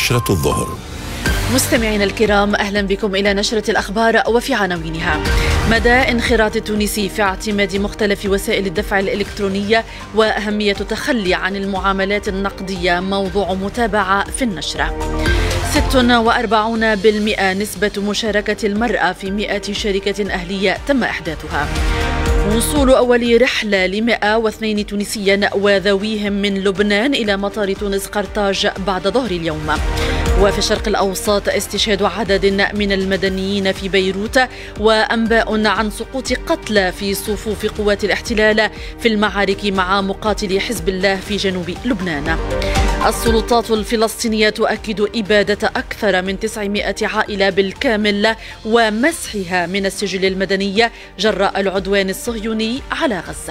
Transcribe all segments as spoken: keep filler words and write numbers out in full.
نشرة الظهر. مستمعينا الكرام، أهلا بكم إلى نشرة الأخبار وفي عناوينها: مدى انخراط التونسي في اعتماد مختلف وسائل الدفع الإلكترونية وأهمية التخلي عن المعاملات النقدية موضوع متابعة في النشرة. ستة وأربعين بالمئة نسبة مشاركة المرأة في مئة شركة أهلية تم إحداثها. وصول أول رحلة لمئة واثنين تونسيا وذويهم من لبنان إلى مطار تونس قرطاج بعد ظهر اليوم. وفي الشرق الأوسط استشهاد عدد من المدنيين في بيروت، وأنباء عن سقوط قتلى في صفوف قوات الاحتلال في المعارك مع مقاتلي حزب الله في جنوب لبنان. السلطات الفلسطينية تؤكد إبادة أكثر من تسعمئة عائلة بالكامل ومسحها من السجل المدني جراء العدوان الصهيوني على غزة.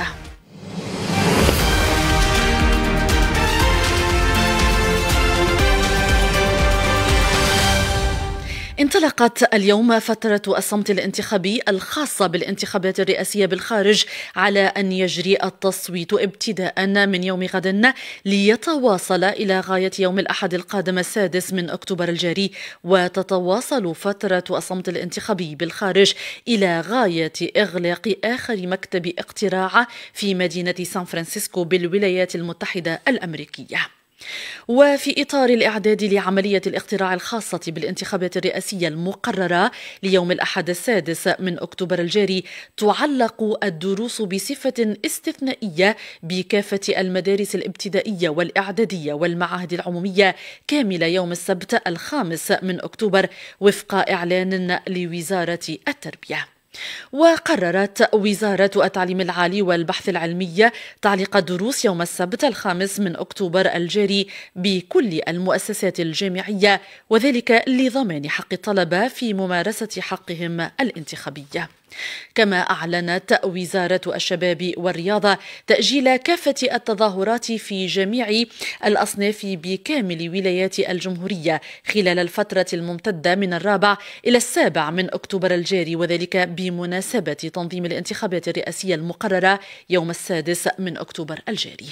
انطلقت اليوم فترة الصمت الانتخابي الخاصة بالانتخابات الرئاسية بالخارج على أن يجري التصويت ابتداء من يوم غد ليتواصل إلى غاية يوم الأحد القادم السادس من أكتوبر الجاري، وتتواصل فترة الصمت الانتخابي بالخارج إلى غاية إغلاق آخر مكتب اقتراع في مدينة سان فرانسيسكو بالولايات المتحدة الأمريكية. وفي إطار الإعداد لعملية الاقتراع الخاصة بالانتخابات الرئاسية المقررة ليوم الأحد السادس من أكتوبر الجاري، تعلق الدروس بصفة استثنائية بكافة المدارس الابتدائية والإعدادية والمعاهد العمومية كامل يوم السبت الخامس من أكتوبر وفق إعلان لوزارة التربية. وقررت وزارة التعليم العالي والبحث العلمي تعليق الدروس يوم السبت الخامس من أكتوبر الجاري بكل المؤسسات الجامعية، وذلك لضمان حق الطلبة في ممارسة حقهم الانتخابي. كما أعلنت وزارة الشباب والرياضة تأجيل كافة التظاهرات في جميع الأصناف بكامل ولايات الجمهورية خلال الفترة الممتدة من الرابع إلى السابع من أكتوبر الجاري، وذلك بمناسبة تنظيم الانتخابات الرئاسية المقررة يوم السادس من أكتوبر الجاري.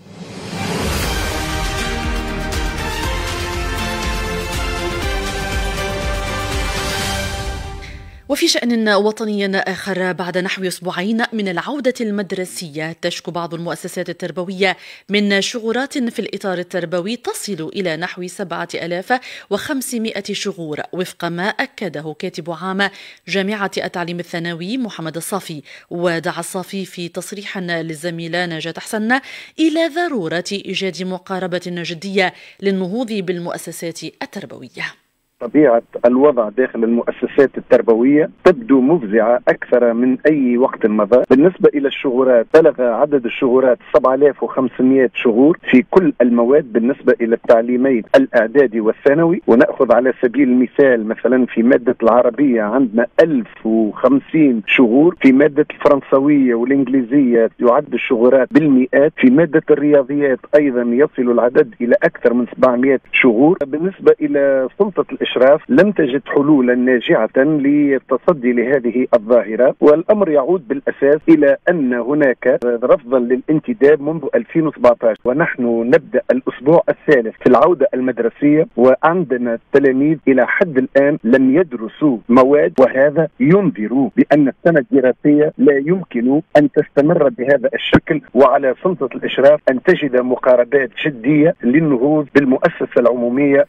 وفي شأن وطني آخر، بعد نحو أسبوعين من العودة المدرسية تشكو بعض المؤسسات التربوية من شغورات في الإطار التربوي تصل إلى نحو سبعة آلاف وخمسمئة شغور، وفق ما أكده كاتب عام جامعة التعليم الثانوي محمد الصافي. ودعا الصافي في تصريح للزميلة نجاة حسن إلى ضرورة إيجاد مقاربة جدية للنهوض بالمؤسسات التربوية. طبيعة الوضع داخل المؤسسات التربوية تبدو مفزعة أكثر من أي وقت مضى. بالنسبة إلى الشغورات، بلغ عدد الشغورات سبعة آلاف وخمسمئة شغور في كل المواد بالنسبة إلى التعليمين الإعدادي والثانوي. ونأخذ على سبيل المثال مثلا في مادة العربية عندنا ألف وخمسين شغور، في مادة الفرنسوية والإنجليزية يعد الشغورات بالمئات، في مادة الرياضيات أيضا يصل العدد إلى أكثر من سبعمئة شغور. بالنسبة إلى سلطة الإشراف لم تجد حلولا ناجعة للتصدي لهذه الظاهرة، والأمر يعود بالأساس إلى أن هناك رفضا للانتداب منذ ألفين وسبعة عشر، ونحن نبدأ الأسبوع الثالث في العودة المدرسية وعندنا التلاميذ إلى حد الآن لم يدرسوا مواد، وهذا ينذر بأن السنة الدراسية لا يمكن أن تستمر بهذا الشكل، وعلى سلطة الإشراف أن تجد مقاربات جدية للنهوض بالمؤسسة العمومية.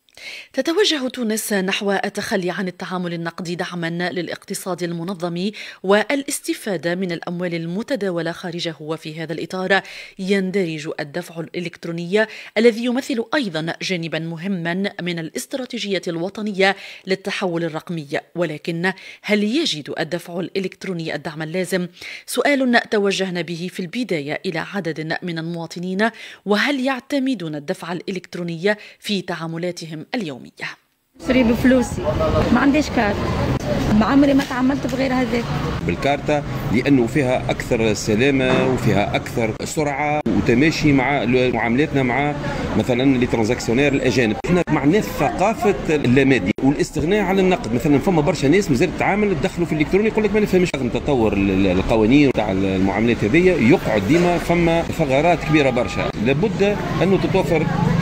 تتوجه تونس نحو التخلي عن التعامل النقدي دعما للاقتصاد المنظم والاستفادة من الأموال المتداولة خارجه، وفي هذا الإطار يندرج الدفع الإلكتروني الذي يمثل أيضا جانبا مهما من الاستراتيجية الوطنية للتحول الرقمي. ولكن هل يجد الدفع الإلكتروني الدعم اللازم؟ سؤال توجهنا به في البداية إلى عدد من المواطنين، وهل يعتمدون الدفع الإلكتروني في تعاملاتهم اليومية؟ شري بفلوسي، ما عنديش كارت، ما عمري ما تعاملت بغير هذاك. بالكارتة لأنه فيها أكثر سلامة وفيها أكثر سرعة وتماشي مع معاملاتنا مع مثلا اللي ترانزاكسيونير الأجانب. احنا مع ناس ثقافة اللامادي والاستغناء عن النقد. مثلا فما برشا ناس مازالت تتعامل تدخلوا في الإلكتروني يقول لك ما نفهمش. لازم تطور القوانين تاع المعاملات هذيا، يقعد ديما فما ثغرات كبيرة برشا. لابد أنه تتوفر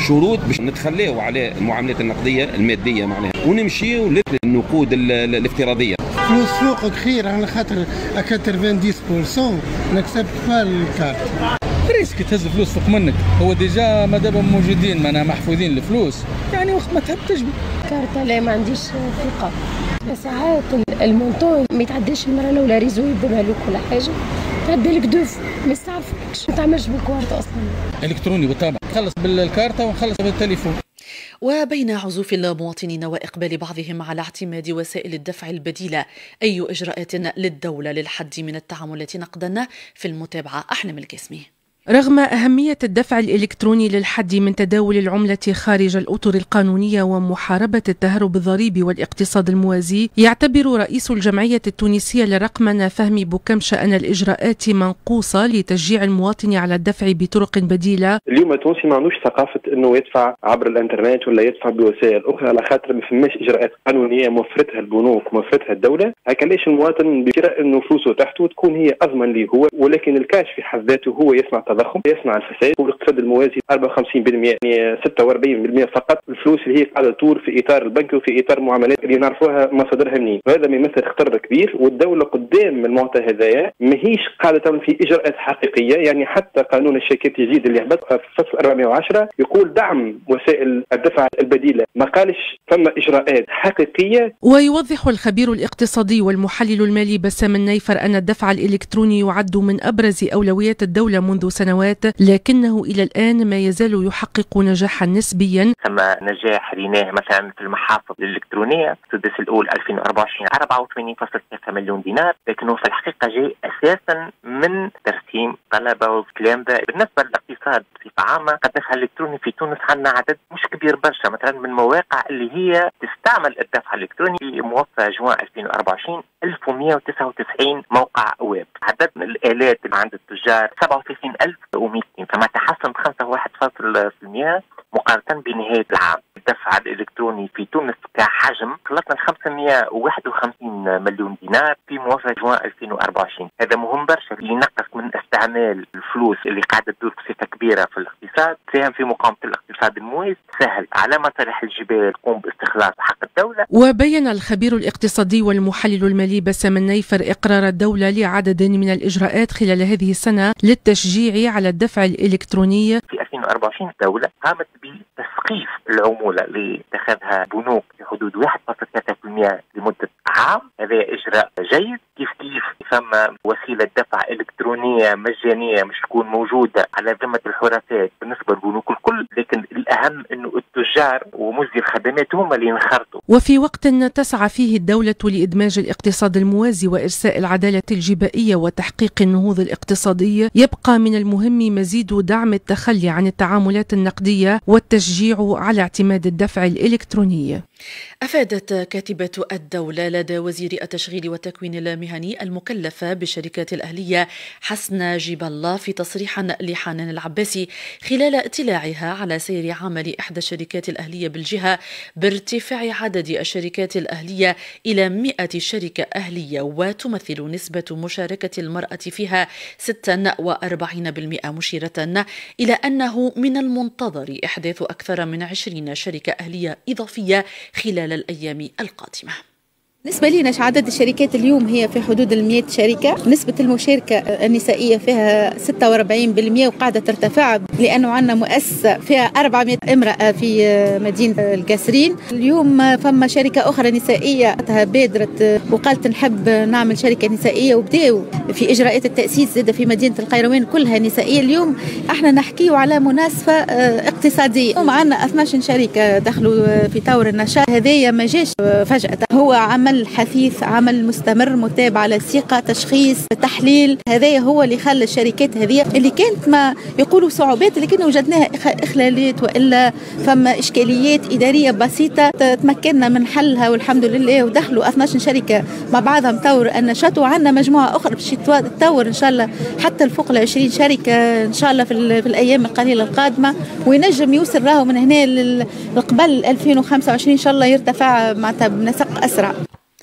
شروط باش نتخليو على المعاملات النقديه الماديه معناها ونمشيو للنقود الافتراضيه. فلوس سوقك خير على خاطر ثمانين بالمئة نكسبت با الكارت. ريسك تهز فلوس فوق منك، هو ديجا ما دابا موجودين معنا محفوظين الفلوس، يعني وقت ما تحب تجبد. كارت لا ما عنديش ثقة، ساعات المونطون ما يتعداش المرة الأولى ريزو يبدا لك ولا حاجة، تعدى لك دوف ما يستعرفكش، ما تعملش بالكارت أصلا. إلكتروني بالطبع، نخلص بالكارتة ونخلص بالتليفون. وبين عزوف المواطنين وإقبال بعضهم على اعتماد وسائل الدفع البديلة، أي إجراءات للدولة للحد من التعاملات نقدا؟ في المتابعة أحلام القاسمي. رغم أهمية الدفع الإلكتروني للحد من تداول العملة خارج الأطر القانونية ومحاربة التهرب الضريبي والاقتصاد الموازي، يعتبر رئيس الجمعية التونسية للرقمنة فهمي بوكمشة أن الإجراءات منقوصة لتشجيع المواطن على الدفع بطرق بديلة. اليوم التونسي ما عندوش ثقافة أنه يدفع عبر الإنترنت ولا يدفع بوسائل أخرى على خاطر ما فماش إجراءات قانونية موفرتها البنوك موفرتها الدولة، هكا ليش المواطن بشراء أنه فلوسه تحته تكون هي أضمن ليه هو، ولكن الكاش في حد ذاته هو يصنع التضخم، يصنع الفساد، والاقتصاد الموازي أربعة وخمسين بالمئة يعني ستة وأربعين بالمئة فقط الفلوس اللي هي قاعده تدور في اطار البنك وفي اطار المعاملات اللي نعرفوها مصادرها منين، وهذا يمثل خطر كبير. والدوله قدام المعطى هذايا ماهيش قاعده تعمل في اجراءات حقيقيه، يعني حتى قانون الشركات الجديد اللي هبط في فصل أربعمئة وعشرة يقول دعم وسائل الدفع البديله، ما قالش ثم اجراءات حقيقيه. ويوضح الخبير الاقتصادي والمحلل المالي بسام النيفر ان الدفع الالكتروني يعد من ابرز اولويات الدوله منذ سنوات، لكنه إلى الآن ما يزال يحقق نجاحا نسبيا. ثم نجاح ريناه مثلا في المحافظ الإلكترونية السدس الأول ألفين وأربعة وعشرين أربعة وثمانين فاصلة ثلاثة مليون دينار، لكنه في الحقيقة جاء أساسا من ترسيم طلبة والكلام ذا. بالنسبة للاقتصاد بصفة عامة الدفع الإلكتروني في تونس عندنا عدد مش كبير برشا، مثلا من مواقع اللي هي تستعمل الدفع الإلكتروني في موفى جوان ألفين وأربعة وعشرين ألف ومئة وتسعة وتسعين موقع ويب، عدد من الآلات اللي عند التجار سبعة وثلاثين ألف ومئتين، فما تحسن خمسة وواحد فاصلة بالمئة مقارنة بنهاية العام. الدفع الإلكتروني في تونس كحجم خلصنا خمسمئة وواحد وخمسين مليون دينار في موافقة جوان ألفين وأربعة وعشرين، هذا مهم برشا ينقص من استعمال الفلوس اللي قاعدة تدور بصفة كبيرة في الاقتصاد، تساهم في مقاومة الاقتصاد الموازي، سهل على مصالح الجبال تقوم باستخلاص حق الدولة. وبين الخبير الاقتصادي والمحلل المالي بسام النيفر إقرار الدولة لعدد من الإجراءات خلال هذه السنة للتشجيع على الدفع الإلكتروني. في ألفين وأربعة وعشرين الدولة قامت بتسقيف العمولة اللي اتخذها بنوك في حدود واحد فاصلة ثلاثة بالمئة لمدة عام، هذا إجراء جيد. كيف كيف فما وسيلة دفع إلكترونية مجانية مش تكون موجودة على ذمة الحراسات بالنسبة للبنوك الكل، لكن الأهم إنه التجار ومجزي الخدمات هم اللي ينخرطوا. وفي وقت تسعى فيه الدولة لإدماج الاقتصاد الموازي وإرساء العدالة الجبائية وتحقيق النهوض الاقتصادي، يبقى من المهم مزيد دعم التخلي عن التعاملات النقدية والتشجيع على اعتماد الدفع الإلكتروني. أفادت كاتبة الدولة لدى وزير التشغيل والتكوين المهني المكلفة بالشركات الأهلية حسنة جيب الله في تصريح لحنان العباسي خلال اطلاعها على سير عمل إحدى الشركات الأهلية بالجهة بارتفاع عدد الشركات الأهلية إلى مئة شركة أهلية، وتمثل نسبة مشاركة المرأة فيها ستة وأربعين بالمئة، مشيرة إلى أنه من المنتظر إحداث أكثر من عشرين شركة أهلية إضافية خلال الأيام القادمة. بالنسبة لنا عدد الشركات اليوم هي في حدود المئة شركة، نسبة المشاركة النسائية فيها ستة وأربعين بالمئة وقاعدة ترتفع، لأنه عندنا مؤسسة فيها أربعمئة امرأة في مدينة القاسرين. اليوم فما شركة أخرى نسائية بادرت وقالت نحب نعمل شركة نسائية، وبداوا في إجراءات التأسيس زاد في مدينة القيروان كلها نسائية. اليوم احنا نحكيو على مناسبة اقتصادية، معنا اثناش شركة دخلوا في طور النشاط، هذايا ما جاش فجأة، هو عمل حثيث، عمل مستمر، متابعة للثقة، تشخيص، تحليل، هذا هو اللي خلى الشركات هذه اللي كانت ما يقولوا صعوبات لكن وجدناها إخلالات وإلا فما إشكاليات إدارية بسيطة تمكننا من حلها والحمد لله، ودخلوا اثناش شركة مع بعضهم طور النشاط، وعندنا مجموعة أخرى باش تطور إن شاء الله حتى الفوق العشرين شركة إن شاء الله في, في الأيام القليلة القادمة، وينجم يوصل راهو من هنا لقبل ألفين وخمسة وعشرين إن شاء الله يرتفع معناتها بنسق أسرع.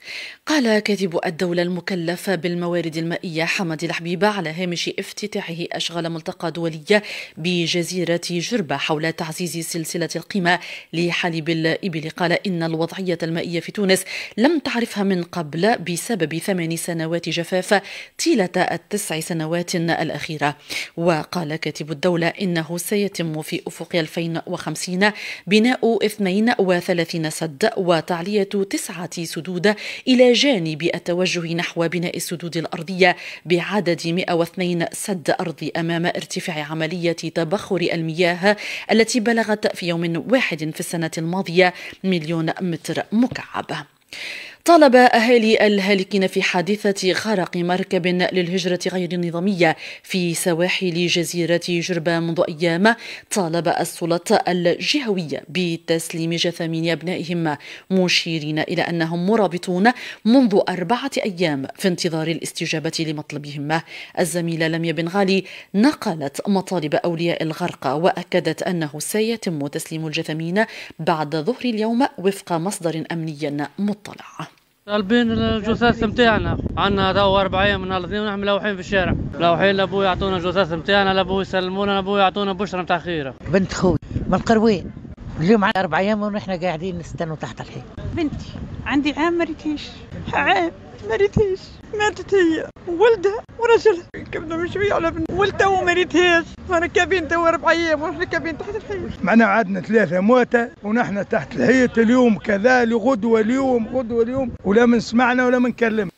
قال كاتب الدولة المكلف بالموارد المائية حمد الحبيبة على هامش افتتاحه أشغال ملتقى دولية بجزيرة جربة حول تعزيز سلسلة القيمة لحليب الإبل، قال إن الوضعية المائية في تونس لم تعرفها من قبل بسبب ثمان سنوات جفاف طيلة التسع سنوات الأخيرة. وقال كاتب الدولة إنه سيتم في أفق ألفين وخمسين بناء اثنين وثلاثين سد وتعلية تسعة سدود إلى جانب التوجه نحو بناء السدود الأرضية بعدد مئة واثنين سد أرضي أمام ارتفاع عملية تبخر المياه التي بلغت في يوم واحد في السنة الماضية مليون متر مكعب. طالب أهالي الهالكين في حادثة غرق مركب للهجرة غير النظامية في سواحل جزيرة جربة منذ أيام طالب السلطات الجهوية بتسليم جثامين أبنائهم، مشيرين إلى أنهم مرابطون منذ أربعة أيام في انتظار الاستجابة لمطلبهم. الزميلة لميا بن غالي نقلت مطالب أولياء الغرق وأكدت أنه سيتم تسليم الجثامين بعد ظهر اليوم وفق مصدر أمني مطلع. طالبين الجثث متاعنا، عندنا تو اربع ايام من الاثنين ونحن ملوحين في الشارع، ملوحين لابوي يعطونا الجثث متاعنا، لابوي يسلمونا، لابوي يعطونا بشرى نتاع خيره. بنت خوي من القروين اليوم عندنا اربع ايام ونحن قاعدين نستنوا تحت الحين. بنتي عندي عام مريتيش، عام مريتيش، ماتت هي وولدها ورجلها، كبنا من شويه على بنت ولدها ومريتهاش، فركبين تو اربع ايام ونحن راكبين تحت الحيط. معنا عندنا ثلاثه موتى ونحن تحت الحيط اليوم كذا لغدوه اليوم غدوه اليوم ولا من سمعنا ولا من كلمنا.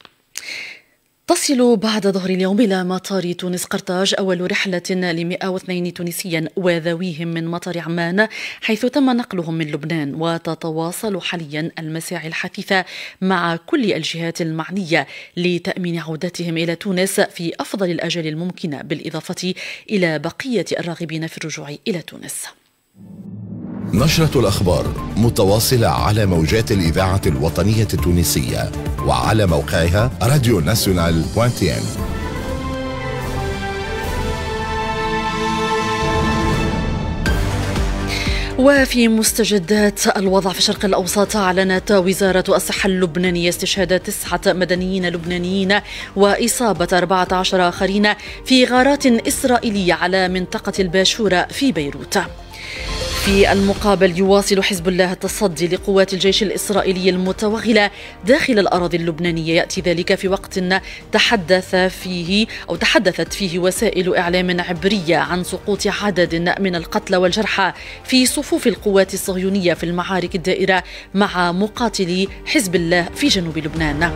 تصل بعد ظهر اليوم إلى مطار تونس قرطاج أول رحلة ل مئة واثنين تونسيا وذويهم من مطار عمان حيث تم نقلهم من لبنان، وتتواصل حاليا المساعي الحثيثة مع كل الجهات المعنية لتأمين عودتهم إلى تونس في أفضل الأجال الممكنة، بالإضافة إلى بقية الراغبين في الرجوع إلى تونس. نشرة الأخبار متواصلة على موجات الإذاعة الوطنية التونسية وعلى موقعها راديو ناسيونال دوت تي ان. وفي مستجدات الوضع في الشرق الأوسط، أعلنت وزارة الصحة اللبنانية استشهاد تسعة مدنيين لبنانيين وإصابة أربعة عشر آخرين في غارات إسرائيلية على منطقة الباشورة في بيروت. في المقابل يواصل حزب الله التصدي لقوات الجيش الإسرائيلي المتوغلة داخل الأراضي اللبنانية، يأتي ذلك في وقت تحدث فيه أو تحدثت فيه وسائل إعلام عبرية عن سقوط عدد من القتلى والجرحى في صفوف القوات الصهيونية في المعارك الدائرة مع مقاتلي حزب الله في جنوب لبنان.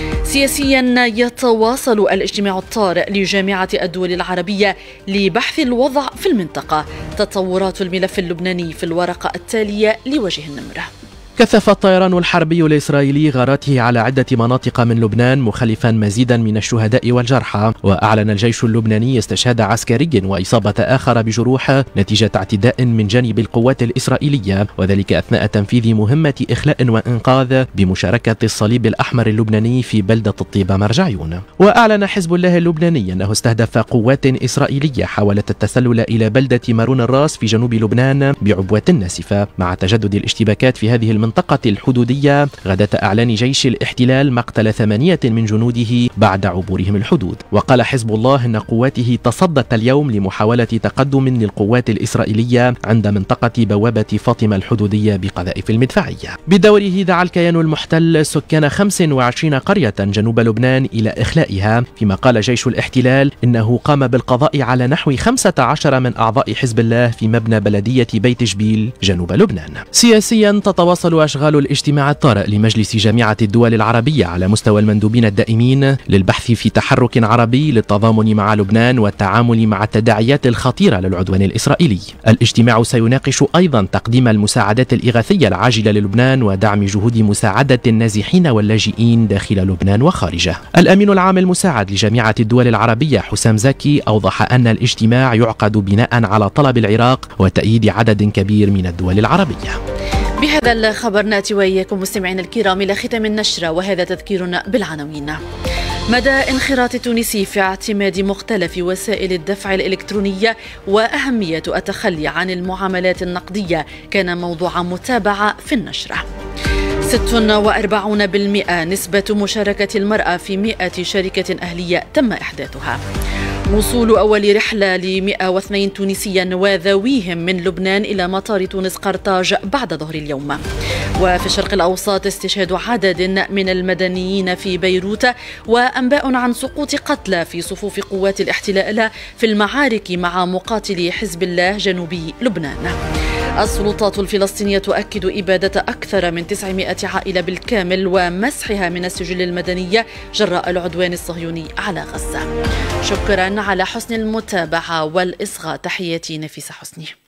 سياسيا يتواصل الاجتماع الطارئ لجامعة الدول العربية لبحث الوضع في المنطقة، تطورات الملف اللبناني في الورقة التالية لوجه النمر. كثف الطيران الحربي الإسرائيلي غاراته على عدة مناطق من لبنان مخلفا مزيدا من الشهداء والجرحى، وأعلن الجيش اللبناني استشهاد عسكري وإصابة آخر بجروح نتيجة اعتداء من جانب القوات الإسرائيلية، وذلك أثناء تنفيذ مهمة إخلاء وإنقاذ بمشاركة الصليب الأحمر اللبناني في بلدة الطيبة مرجعيون. وأعلن حزب الله اللبناني أنه استهدف قوات إسرائيلية حاولت التسلل إلى بلدة مارون الراس في جنوب لبنان بعبوة ناسفة، مع تجدد الاشتباكات في هذه المنطقة المنطقة الحدودية غداة أعلان جيش الاحتلال مقتل ثمانية من جنوده بعد عبورهم الحدود. وقال حزب الله أن قواته تصدت اليوم لمحاولة تقدم للقوات الإسرائيلية عند منطقة بوابة فاطمة الحدودية بقذائف المدفعية. بدوره دعا الكيان المحتل سكان خمس وعشرين قرية جنوب لبنان إلى إخلائها، فيما قال جيش الاحتلال إنه قام بالقضاء على نحو خمسة عشر من أعضاء حزب الله في مبنى بلدية بيت جبيل جنوب لبنان. سياسيا تتواصل أشغال الاجتماع الطارئ لمجلس جامعة الدول العربية على مستوى المندوبين الدائمين للبحث في تحرك عربي للتضامن مع لبنان والتعامل مع التداعيات الخطيرة للعدوان الإسرائيلي. الاجتماع سيناقش أيضا تقديم المساعدات الإغاثية العاجلة للبنان ودعم جهود مساعدة النازحين واللاجئين داخل لبنان وخارجه. الأمين العام المساعد لجامعة الدول العربية حسام زكي أوضح أن الاجتماع يعقد بناء على طلب العراق وتأييد عدد كبير من الدول العربية. بهذا الخبر نأتي وإياكم مستمعين الكرام إلى ختام النشرة، وهذا تذكيرنا بالعناوين. مدى انخراط التونسي في اعتماد مختلف وسائل الدفع الإلكترونية وأهمية التخلي عن المعاملات النقدية كان موضوع متابعة في النشرة. ستة وأربعين بالمئة نسبة مشاركة المرأة في مئة شركة أهلية تم إحداثها. وصول أول رحلة ل مئة واثنين تونسيا وذويهم من لبنان إلى مطار تونس قرطاج بعد ظهر اليوم. وفي الشرق الأوسط استشهاد عدد من المدنيين في بيروت، وأنباء عن سقوط قتلى في صفوف قوات الاحتلال في المعارك مع مقاتلي حزب الله جنوبي لبنان. السلطات الفلسطينية تؤكد إبادة أكثر من تسعمئة عائلة بالكامل ومسحها من السجل المدني جراء العدوان الصهيوني على غزة. شكرا على حسن المتابعة والإصغاء. تحياتي نفيسة حسني.